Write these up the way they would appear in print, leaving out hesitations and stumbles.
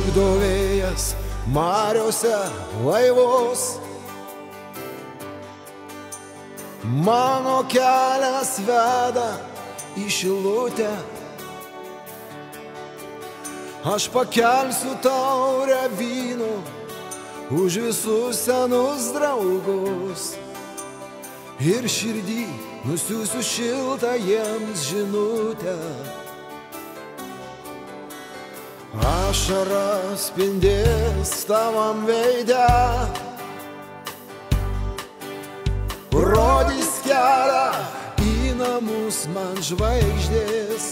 plukdo vėjas mariose laivus. Mano kelias veda į Šilutę. Aš pakelsiu taurę vyno už visus senus draugus ir širdį nusiųsiu šiltą jiems žinutę. Ašara spindės tavam veide, rodys kelią į namus man žvaigždės.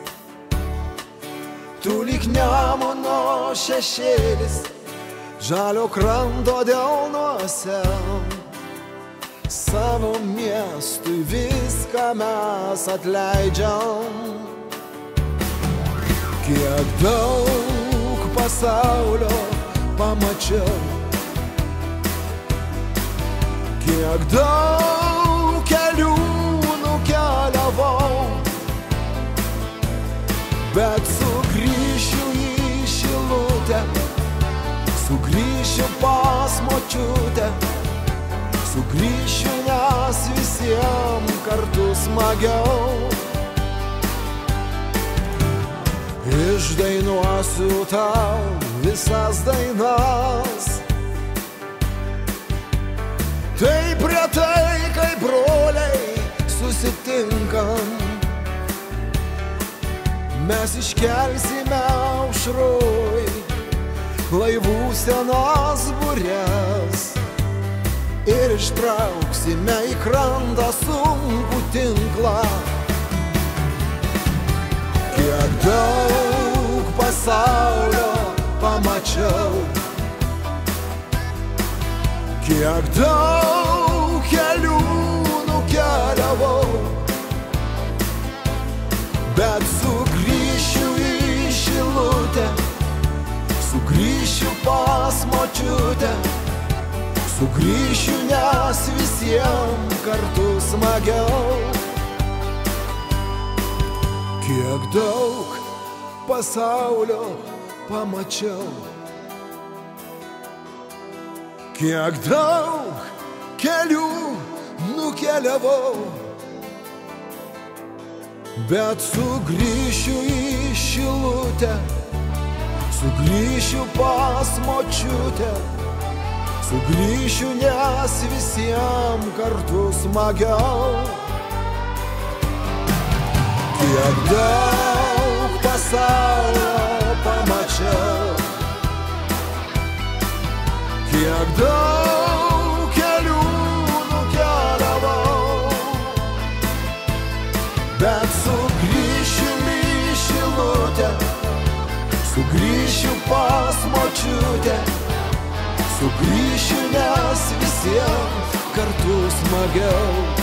Tu lyg Nemuno šešėlis žalio kranto delnuose. Savo miestui viską mes atleidžiam. Kiek daug pasaulio pamačiau, kiek daug kelių nukeliavau, bet sugrįšiu į Šilutę, sugrįšiu pas močiutę, sugrįšiu, nes visiems kartu smagiau. Išdainuosiu tau visas dainas, taip retai, kai broliai susitinkam. Mes iškelsime aušroj laivų senas bures ir ištrauksime į krantą sunkų tinklą. Kiek daug pasaulio pamačiau, kiek daug kelių nukeliavau, bet sugrįšiu į Šilutę, sugrįšiu pas močiutę, sugrįšiu, nes visiems kartu smagiau. Kiek daug pasaulio pamačiau, kiek daug kelių nukeliavau, bet sugrįšiu į Šilutę, sugrįšiu pas močiutę, sugrįšiu, nes visiems kartu smagiau. Kiek daug pasaulio pamačiau, kiek daug kelių nukeliavau, bet sugrįšiu į Šilutę, sugrįšiu pas močiutę, sugrįšiu, nes visiems kartu smagiau.